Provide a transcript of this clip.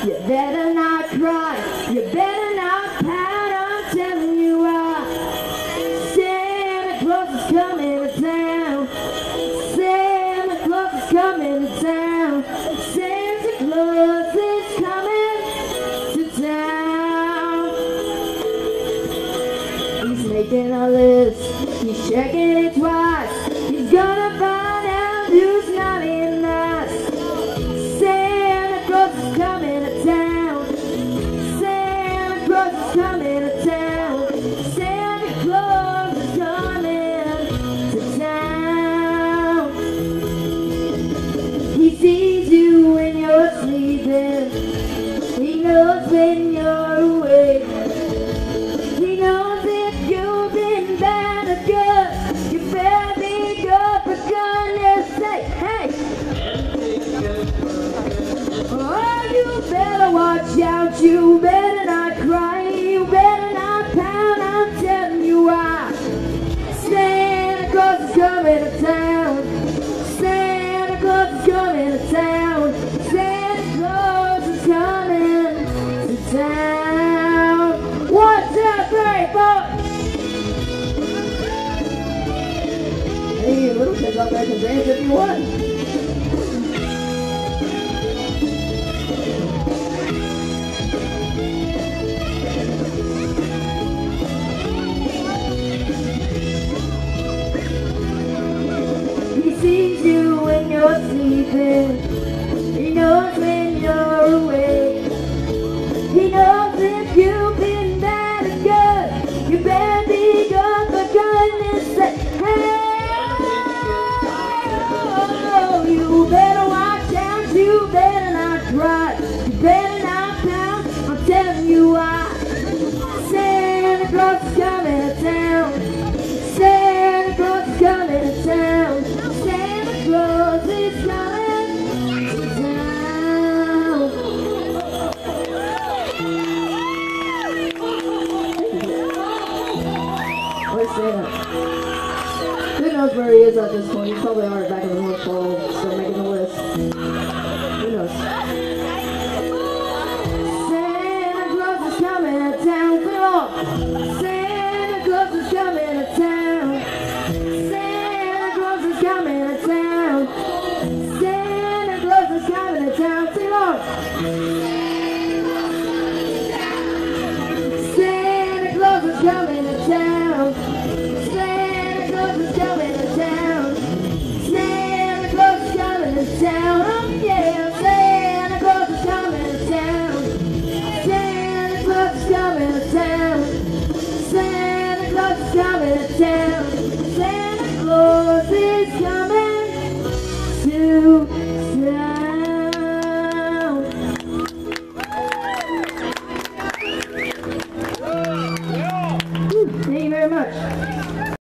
You better not cry, you better not pout, I'm telling you why. Santa Claus is coming to town. Santa Claus is coming to town. Santa Claus is coming to town. He's making a list, he's checking it twice. He's gonna find out who's naughty and nice. Santa Claus is coming to town. Santa Claus is coming to town. Santa Claus is coming to town. He sees you when you're sleeping. He knows when you're awake. He knows if you've been bad or good. You better be good for goodness sake. Hey! Oh, you better watch out. You better not cry. You better not pout. I'm telling you why. Santa Claus is coming to town. Santa Claus is coming to town. Santa Claus is coming to town. 1, 2, 3, 4. Hey, little kids out there can dance if you want. He sees you when you're sleeping. He knows when you're awake. He knows if you've been bad or good. You better be good for goodness sake. Hey! Oh, you better watch out. You better not cry. You better not pout. I'm telling you why. Santa Claus is coming to town. Santa Claus is coming to town. Santa Claus is coming to town. Where's Santa? Who knows where he is at this point? He's probably already